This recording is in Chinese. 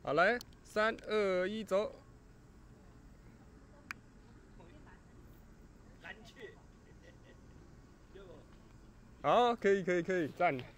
好，来，3、2、1，走。好，可以，赞。